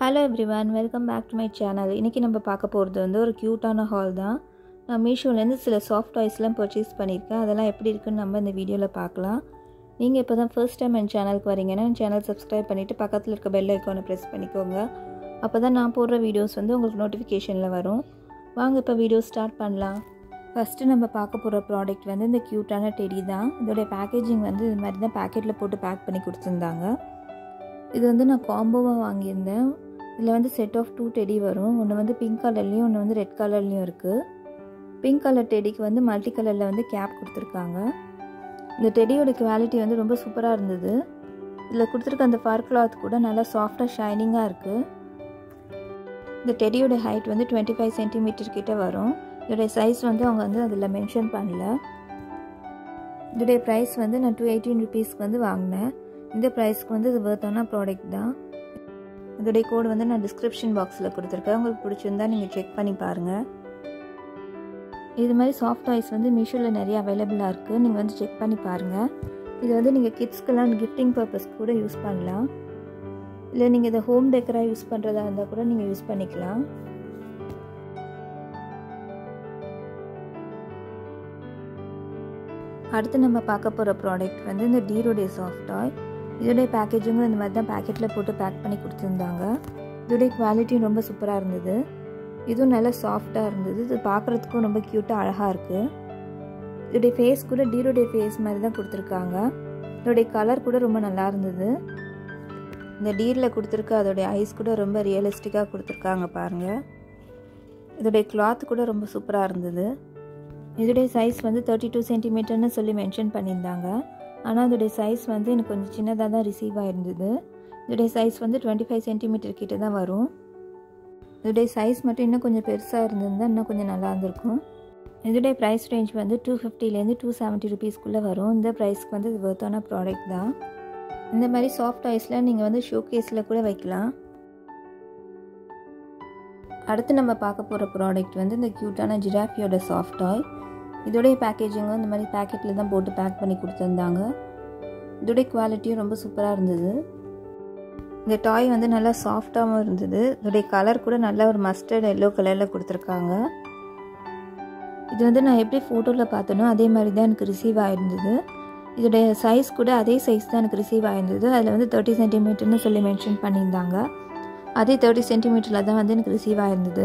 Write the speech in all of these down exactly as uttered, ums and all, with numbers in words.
Hello everyone, welcome back to my channel. இன்னைக்கு நம்ம பார்க்க போறது வந்து ஒரு கியூட்டான ஹால் தான். நான் மீஷோல இருந்து சில சாஃப்ட் டாய்ஸ்லாம் பர்ச்சேஸ் பண்ணிருக்கேன். அதெல்லாம் எப்படி இருக்குன்னு நம்ம இந்த வீடியோல பார்க்கலாம். நீங்க இப்போதான் ஃபர்ஸ்ட் டைம் என் சேனலுக்கு வரீங்கன்னா என் சேனல் சப்ஸ்கிரைப் பண்ணிட்டு பக்கத்துல இருக்க பெல் ஐகானை பிரஸ் பண்ணிக்கோங்க. அப்பதான் நான் போடுற வீடியோஸ் வந்து உங்களுக்கு நோட்டிஃபிகேஷன்ல வரும். வாங்க இப்போ வீடியோ ஸ்டார்ட் பண்ணலாம். ஃபர்ஸ்ட் நம்ம பார்க்க போற ப்ராடக்ட் வந்து இந்த கியூட்டான டெடி தான். இதோட பேக்கேஜிங் வந்து இந்த மாதிரி தான் பாக்கெட்ல போட்டு பேக் பண்ணி கொடுத்திருந்தாங்க. இது வந்து நான் காம்போவாக வாங்கியிருந்தேன். இதில் வந்து செட் ஆஃப் டூ டெடி வரும். ஒன்று வந்து பிங்க் கலர்லேயும் ஒன்று வந்து ரெட் கலர்லேயும் இருக்குது. பிங்க் கலர் டெடிக்கு வந்து மல்டி கலரில் வந்து கேப் கொடுத்துருக்காங்க. இந்த டெடியோட குவாலிட்டி வந்து ரொம்ப சூப்பராக இருந்தது. இதில் கொடுத்துருக்க அந்த ஃபர் கிளாத் கூட நல்லா சாஃப்டாக ஷைனிங்காக இருக்குது. இந்த டெடியோட ஹைட் வந்து டுவெண்ட்டி ஃபைவ் சென்டிமீட்டர் கிட்ட வரும். இதோடைய சைஸ் வந்து அவங்க வந்து அதில் மென்ஷன் பண்ணல. இதோடைய ப்ரைஸ் வந்து நான் டூ எயிட்டீன் ருபீஸ்க்கு வந்து வாங்கினேன். இந்த ப்ரைஸ்க்கு வந்து இது வர்த்தான ப்ராடக்ட் தான். இதோடைய கோடு வந்து நான் டிஸ்கிரிப்ஷன் பாக்ஸில் கொடுத்துருக்கேன். உங்களுக்கு பிடிச்சிருந்தா நீங்கள் செக் பண்ணி பாருங்கள். இது மாதிரி சாஃப்ட் டாய்ஸ் வந்து மீஷோவில் நிறைய அவைலபிளாக இருக்குது. நீங்கள் வந்து செக் பண்ணி பாருங்கள். இது வந்து நீங்கள் கிட்ஸ்க்கெல்லாம் கிஃப்டிங் பர்பஸ்க்கு கூட யூஸ் பண்ணலாம். இல்லை நீங்கள் இதை ஹோம் டெக்கராக யூஸ் பண்ணுறதா இருந்தால் கூட நீங்கள் யூஸ் பண்ணிக்கலாம். அடுத்து நம்ம பார்க்க போகிற ப்ராடக்ட் வந்து இந்த டீரோடைய சாஃப்ட் டாய். இதோடைய பேக்கேஜிங்கும் இந்த மாதிரி தான் பேக்கெட்டில் போட்டு பேக் பண்ணி கொடுத்துருந்தாங்க. இதோடைய குவாலிட்டியும் ரொம்ப சூப்பராக இருந்தது. இதுவும் நல்லா சாஃப்டாக இருந்தது. இது பார்க்குறதுக்கும் ரொம்ப க்யூட்டாக அழகாக இருக்குது. இதோடைய ஃபேஸ் கூட டீரோடைய ஃபேஸ் மாதிரி தான் கொடுத்துருக்காங்க. இதோடைய கலர் கூட ரொம்ப நல்லா இருந்தது. இந்த டீரில் கொடுத்துருக்க அதோடைய ஐஸ் கூட ரொம்ப ரியலிஸ்டிக்காக கொடுத்துருக்காங்க பாருங்கள். இதோடைய கிளாத் கூட ரொம்ப சூப்பராக இருந்தது. இதோடைய சைஸ் வந்து தேர்ட்டி டூ சென்டிமீட்டர்னு சொல்லி மென்ஷன் பண்ணியிருந்தாங்க. ஆனால் அதோடைய சைஸ் வந்து எனக்கு கொஞ்சம் சின்னதாக தான் ரிசீவ் ஆகிருந்தது. இதோடைய சைஸ் வந்து டுவெண்ட்டி ஃபைவ் சென்டிமீட்டர் கிட்ட தான் வரும். இதோடைய சைஸ் மட்டும் இன்னும் கொஞ்சம் பெருசாக இருந்திருந்தால் இன்னும் கொஞ்சம் நல்லா இருந்திருக்கும். இதோடைய ப்ரைஸ் ரேஞ்ச் வந்து டூ ஃபிஃப்டிலேருந்து டூ செவன்ட்டி ருபீஸ்க்குள்ளே வரும். இந்த ப்ரைஸ்க்கு வந்து இது வர்த்தான ப்ராடக்ட் தான். இந்த மாதிரி சாஃப்ட் டாய்ஸில் நீங்கள் வந்து ஷோ கேஸில் கூட வைக்கலாம். அடுத்து நம்ம பார்க்க போகிற ப்ராடக்ட் வந்து இந்த க்யூட்டான ஜிராஃபியோட சாஃப்ட் டாய். இதோடைய பேக்கேஜிங்கும் இந்த மாதிரி பேக்கெட்டில் தான் போட்டு பேக் பண்ணி கொடுத்துருந்தாங்க. இதோடைய குவாலிட்டியும் ரொம்ப சூப்பராக இருந்தது. இந்த டாய் வந்து நல்லா சாஃப்டாகவும் இருந்தது. இதோடைய கலர் கூட நல்ல ஒரு மஸ்டர்ட் எல்லோ கலரில் கொடுத்துருக்காங்க. இது வந்து நான் எப்படி ஃபோட்டோவில் பார்த்தனோ அதே மாதிரி தான் எனக்கு ரிசீவ் ஆகிருந்தது. இதோடைய சைஸ் கூட அதே சைஸ் தான் எனக்கு ரிசீவ் ஆகிருந்தது. அதில் வந்து தேர்ட்டி சென்டிமீட்டர்னு சொல்லி மென்ஷன் பண்ணியிருந்தாங்க. அதே தேர்ட்டி சென்டிமீட்டரில் தான் வந்து எனக்கு ரிசீவ் ஆகிருந்தது.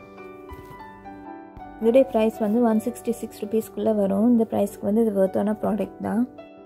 இதோடைய ப்ரைஸ் வந்து ஒன் சிக்ஸ்டி சிக்ஸ் ருபீஸ்க்குள்ளே வரும். இந்த ப்ரைஸ்க்கு வந்து இது வர்த்தான ப்ராடக்ட் தான்.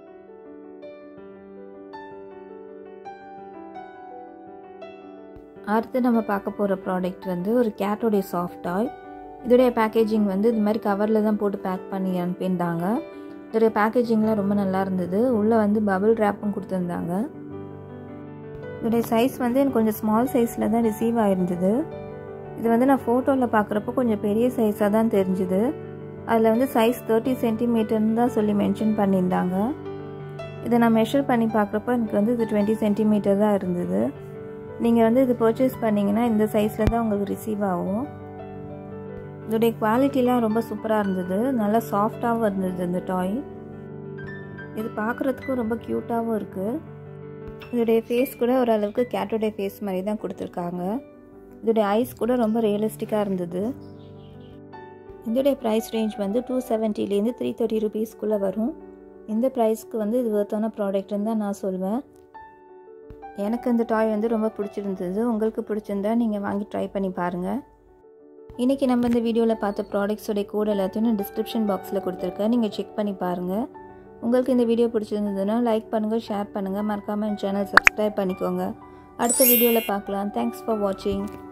அடுத்து நம்ம பார்க்க போகிற ப்ராடக்ட் வந்து ஒரு கேட்டோடைய சாஃப்ட் டாய். இதோடைய பேக்கேஜிங் வந்து இது மாதிரி கவரில் தான் போட்டு பேக் பண்ணி அனுப்பியிருந்தாங்க. இதோடைய பேக்கேஜிங்லாம் ரொம்ப நல்லா இருந்தது. உள்ளே வந்து பபிள் ரேப்பும் கொடுத்துருந்தாங்க. இதோடைய சைஸ் வந்து எனக்கு கொஞ்சம் ஸ்மால் சைஸில் தான் ரிசீவ் ஆகிருந்தது. இது வந்து நான் ஃபோட்டோவில் பார்க்குறப்போ கொஞ்சம் பெரிய சைஸாக தான் தெரிஞ்சுது. அதில் வந்து சைஸ் தேர்ட்டி சென்டிமீட்டர்னு தான் சொல்லி மென்ஷன் பண்ணியிருந்தாங்க. இதை நான் மெஷர் பண்ணி பார்க்குறப்போ எனக்கு வந்து இது டுவெண்ட்டி சென்டிமீட்டர் தான் இருந்தது. நீங்கள் வந்து இது பர்ச்சேஸ் பண்ணிங்கன்னா இந்த சைஸில் தான் உங்களுக்கு ரிசீவ் ஆகும். இதோடைய குவாலிட்டிலாம் ரொம்ப சூப்பராக இருந்தது. நல்லா சாஃப்டாகவும் இருந்தது இந்த டாய். இது பார்க்குறதுக்கும் ரொம்ப க்யூட்டாகவும் இருக்குது. இதோடைய ஃபேஸ் கூட ஓரளவுக்கு கேட்டோடைய ஃபேஸ் மாதிரி தான் கொடுத்துருக்காங்க. இதோடைய ஐஸ் கூட ரொம்ப ரியலிஸ்டிக்காக இருந்தது. இதோடைய ப்ரைஸ் ரேஞ்ச் வந்து டூ செவன்ட்டிலேருந்து த்ரீ தேர்ட்டி ருபீஸ்க்குள்ளே வரும். இந்த ப்ரைஸ்க்கு வந்து இது வர்த்தான ப்ராடக்ட்னு தான் நான் சொல்வேன். எனக்கு இந்த டாய் வந்து ரொம்ப பிடிச்சிருந்தது. உங்களுக்கு பிடிச்சிருந்தா நீங்கள் வாங்கி ட்ரை பண்ணி பாருங்கள். இன்றைக்கி நம்ம இந்த வீடியோவில் பார்த்த ப்ராடக்ட்ஸோடைய கோட் எல்லாத்தையும் நான் டிஸ்கிரிப்ஷன் பாக்ஸில் கொடுத்துருக்கேன். நீங்கள் செக் பண்ணி பாருங்கள். உங்களுக்கு இந்த வீடியோ பிடிச்சிருந்ததுன்னா லைக் பண்ணுங்கள், ஷேர் பண்ணுங்கள், மறக்காமல் என் சேனல் சப்ஸ்கிரைப் பண்ணிக்கோங்க. அடுத்த வீடியோவில் பார்க்கலாம். தேங்க்ஸ் ஃபார் வாட்சிங்.